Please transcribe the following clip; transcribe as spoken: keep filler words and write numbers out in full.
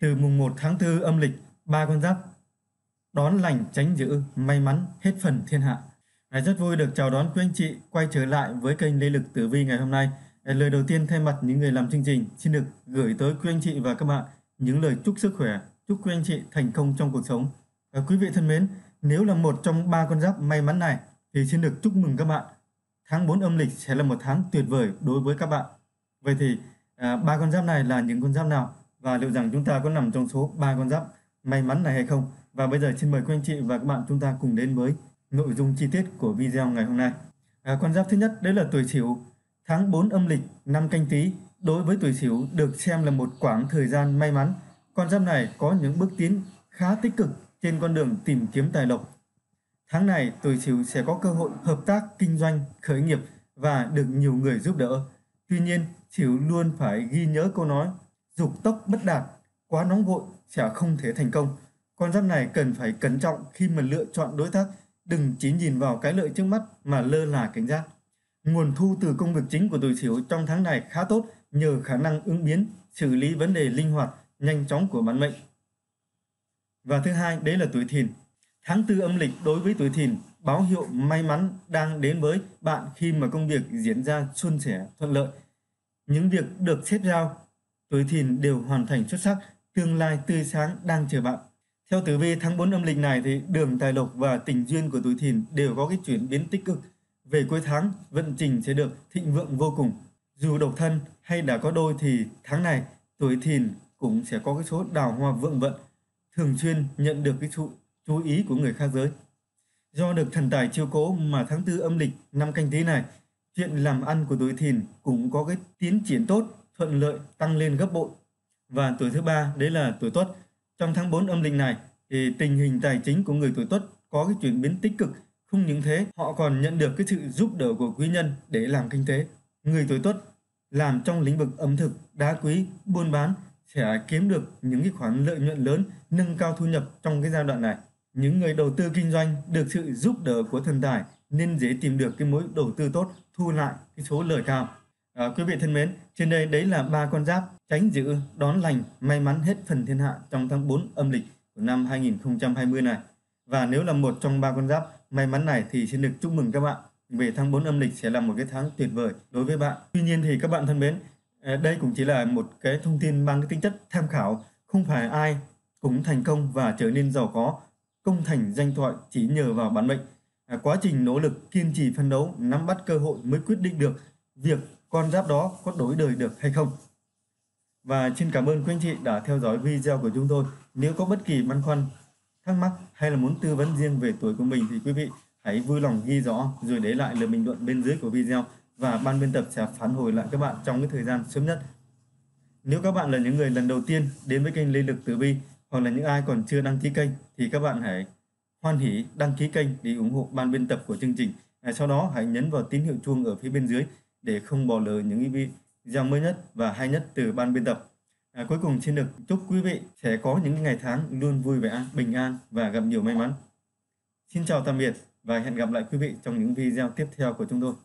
Từ mùng một tháng tư âm lịch, ba con giáp đón lành tránh dữ, may mắn hết phần thiên hạ. À, rất vui được chào đón quý anh chị quay trở lại với kênh Lê Lực Tử Vi ngày hôm nay. À, lời đầu tiên thay mặt những người làm chương trình xin được gửi tới quý anh chị và các bạn những lời chúc sức khỏe, chúc quý anh chị thành công trong cuộc sống. À, quý vị thân mến, nếu là một trong ba con giáp may mắn này thì xin được chúc mừng các bạn. Tháng bốn âm lịch sẽ là một tháng tuyệt vời đối với các bạn. Vậy thì à, ba con giáp này là những con giáp nào và liệu rằng chúng ta có nằm trong số ba con giáp may mắn này hay không? Và bây giờ xin mời quý anh chị và các bạn chúng ta cùng đến với nội dung chi tiết của video ngày hôm nay. À, con giáp thứ nhất đấy là tuổi Sửu. Tháng bốn âm lịch năm Canh Tý đối với tuổi Sửu được xem là một quãng thời gian may mắn. Con giáp này có những bước tiến khá tích cực trên con đường tìm kiếm tài lộc. Tháng này tuổi Sửu sẽ có cơ hội hợp tác kinh doanh, khởi nghiệp và được nhiều người giúp đỡ. Tuy nhiên, Sửu luôn phải ghi nhớ câu nói dục tốc bất đạt, quá nóng vội sẽ không thể thành công. Con giáp này cần phải cẩn trọng khi mà lựa chọn đối tác, đừng chỉ nhìn vào cái lợi trước mắt mà lơ là cảnh giác. Nguồn thu từ công việc chính của tuổi Sửu trong tháng này khá tốt nhờ khả năng ứng biến, xử lý vấn đề linh hoạt, nhanh chóng của bản mệnh. Và thứ hai, đấy là tuổi Thìn. Tháng tư âm lịch đối với tuổi Thìn báo hiệu may mắn đang đến với bạn khi mà công việc diễn ra suôn sẻ, thuận lợi. Những việc được xếp giao, tuổi Thìn đều hoàn thành xuất sắc, tương lai tươi sáng đang chờ bạn. Theo tử vi tháng bốn âm lịch này thì đường tài lộc và tình duyên của tuổi Thìn đều có cái chuyển biến tích cực. Về cuối tháng, vận trình sẽ được thịnh vượng vô cùng. Dù độc thân hay đã có đôi thì tháng này tuổi Thìn cũng sẽ có cái số đào hoa vượng vận, thường xuyên nhận được cái sự chú ý của người khác giới. Do được thần tài chiếu cố mà tháng tư âm lịch năm Canh Tý này, chuyện làm ăn của tuổi Thìn cũng có cái tiến triển tốt, thuận lợi, tăng lên gấp bội. Và tuổi thứ ba đấy là tuổi Tuất. Trong tháng bốn âm lịch này thì tình hình tài chính của người tuổi Tuất có cái chuyển biến tích cực. Không những thế, họ còn nhận được cái sự giúp đỡ của quý nhân để làm kinh tế. Người tuổi Tuất làm trong lĩnh vực ẩm thực, đá quý, buôn bán sẽ kiếm được những cái khoản lợi nhuận lớn, nâng cao thu nhập trong cái giai đoạn này. Những người đầu tư kinh doanh được sự giúp đỡ của thần tài nên dễ tìm được cái mối đầu tư tốt, thu lại cái số lời cao. À, quý vị thân mến, trên đây đấy là ba con giáp tránh dữ, đón lành, may mắn hết phần thiên hạ trong tháng bốn âm lịch của năm hai nghìn không trăm hai mươi này. Và nếu là một trong ba con giáp may mắn này thì xin được chúc mừng các bạn. Về tháng bốn âm lịch sẽ là một cái tháng tuyệt vời đối với bạn. Tuy nhiên thì các bạn thân mến, đây cũng chỉ là một cái thông tin mang cái tính chất tham khảo. Không phải ai cũng thành công và trở nên giàu có, công thành danh thoại chỉ nhờ vào bản mệnh. À, quá trình nỗ lực, kiên trì phấn đấu, nắm bắt cơ hội mới quyết định được việc con giáp đó có đổi đời được hay không. Và xin cảm ơn quý anh chị đã theo dõi video của chúng tôi. Nếu có bất kỳ băn khoăn, thắc mắc hay là muốn tư vấn riêng về tuổi của mình thì quý vị hãy vui lòng ghi rõ rồi để lại lời bình luận bên dưới của video và ban biên tập sẽ phản hồi lại các bạn trong cái thời gian sớm nhất. Nếu các bạn là những người lần đầu tiên đến với kênh Lê Lực Tử Vi hoặc là những ai còn chưa đăng ký kênh thì các bạn hãy hoan hỉ đăng ký kênh để ủng hộ ban biên tập của chương trình. À, sau đó hãy nhấn vào tín hiệu chuông ở phía bên dưới để không bỏ lỡ những video mới nhất và hay nhất từ ban biên tập. À, cuối cùng xin được chúc quý vị sẽ có những ngày tháng luôn vui vẻ, bình an và gặp nhiều may mắn. Xin chào tạm biệt và hẹn gặp lại quý vị trong những video tiếp theo của chúng tôi.